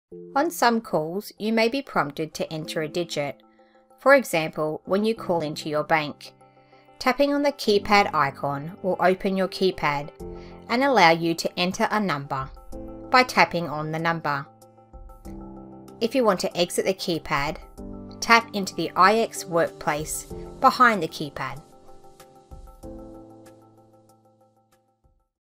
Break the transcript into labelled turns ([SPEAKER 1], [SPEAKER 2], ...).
[SPEAKER 1] On some calls, you may be prompted to enter a digit. For example, when you call into your bank. Tapping on the keypad icon will open your keypad and allow you to enter a number by tapping on the number. If you want to exit the keypad, tap into the iX Workplace behind the keypad.